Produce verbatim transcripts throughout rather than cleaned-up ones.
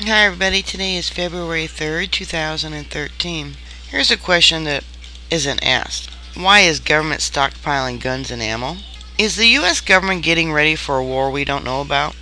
Hi everybody, today is February third, two thousand thirteen. Here's a question that isn't asked. Why is government stockpiling guns and ammo? Is the U S government getting ready for a war we don't know about?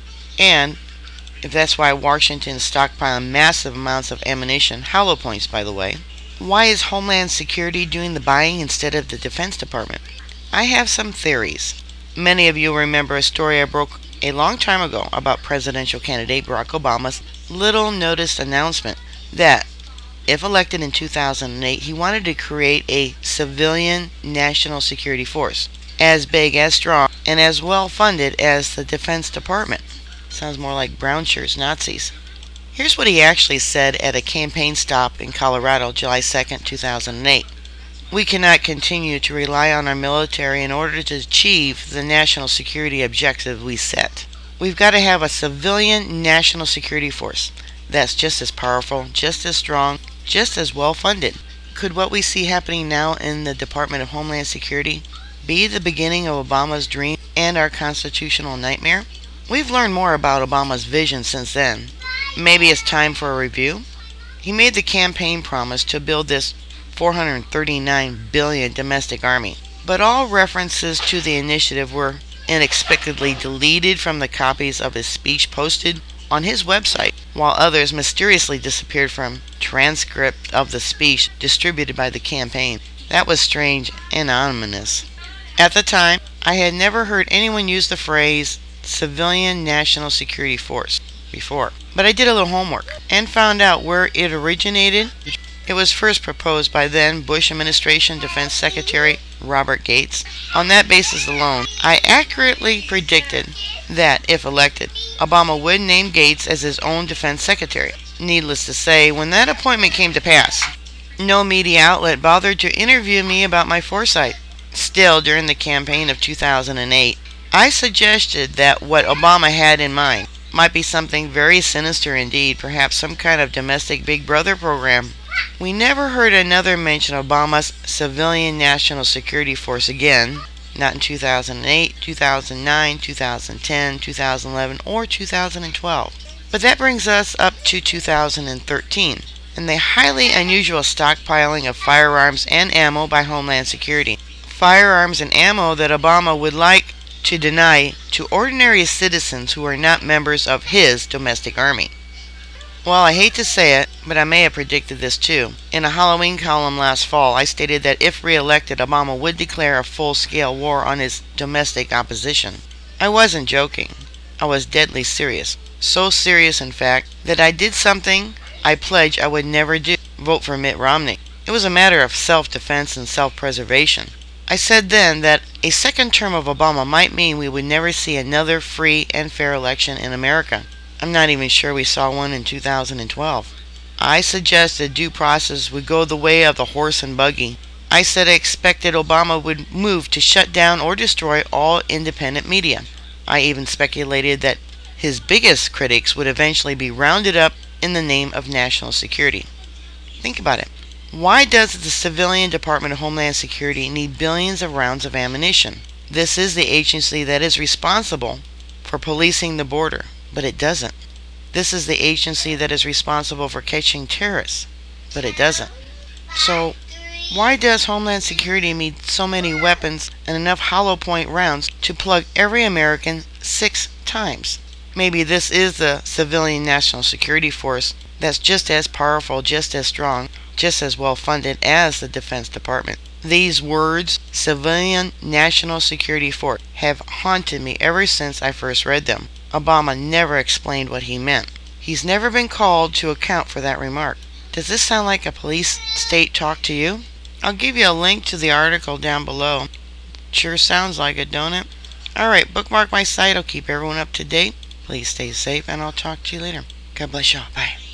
And if that's why Washington is stockpiling massive amounts of ammunition, hollow points by the way, why is Homeland Security doing the buying instead of the Defense Department? I have some theories. Many of you remember a story I broke a long time ago about presidential candidate Barack Obama's little noticed announcement that, if elected in two thousand eight, he wanted to create a civilian national security force, as big, as strong, and as well funded as the Defense Department. Sounds more like brown shirts Nazis. Here's what he actually said at a campaign stop in Colorado, July second, two thousand eight. We cannot continue to rely on our military in order to achieve the national security objective we set. We've got to have a civilian national security force that's just as powerful, just as strong, just as well funded. Could what we see happening now in the Department of Homeland Security be the beginning of Obama's dream and our constitutional nightmare? We've learned more about Obama's vision since then. Maybe it's time for a review? He made the campaign promise to build this four hundred thirty-nine billion dollars domestic army, but all references to the initiative were inexplicably deleted from the copies of his speech posted on his website, while others mysteriously disappeared from transcript of the speech distributed by the campaign. That was strange and ominous. At the time, I had never heard anyone use the phrase civilian national security force before, but I did a little homework and found out where it originated. It was first proposed by then Bush administration Defense Secretary Robert Gates. On that basis alone, I accurately predicted that, if elected, Obama would name Gates as his own defense secretary. Needless to say, when that appointment came to pass, no media outlet bothered to interview me about my foresight. Still, during the campaign of two thousand eight, I suggested that what Obama had in mind might be something very sinister indeed, perhaps some kind of domestic Big Brother program. We never heard another mention of Obama's civilian national security force again, not in two thousand eight, two thousand nine, two thousand ten, two thousand eleven, or two thousand twelve. But that brings us up to two thousand thirteen, and the highly unusual stockpiling of firearms and ammo by Homeland Security. Firearms and ammo that Obama would like to deny to ordinary citizens who are not members of his domestic army. Well, I hate to say it, but I may have predicted this too. In a Halloween column last fall, I stated that if re-elected, Obama would declare a full-scale war on his domestic opposition. I wasn't joking. I was deadly serious. So serious, in fact, that I did something I pledged I would never do: vote for Mitt Romney. It was a matter of self-defense and self-preservation. I said then that a second term of Obama might mean we would never see another free and fair election in America. I'm not even sure we saw one in two thousand twelve. I suggested due process would go the way of the horse and buggy. I said I expected Obama would move to shut down or destroy all independent media. I even speculated that his biggest critics would eventually be rounded up in the name of national security. Think about it. Why does the civilian Department of Homeland Security need billions of rounds of ammunition? This is the agency that is responsible for policing the border. But it doesn't. This is the agency that is responsible for catching terrorists, but it doesn't. So, why does Homeland Security need so many weapons and enough hollow point rounds to plug every American six times? Maybe this is the civilian national security force that's just as powerful, just as strong, just as well funded as the Defense Department. These words, civilian national security force, have haunted me ever since I first read them. Obama never explained what he meant. He's never been called to account for that remark. Does this sound like a police state talk to you? I'll give you a link to the article down below. Sure sounds like it, don't it? Alright, bookmark my site. I'll keep everyone up to date. Please stay safe, and I'll talk to you later. God bless y'all. Bye.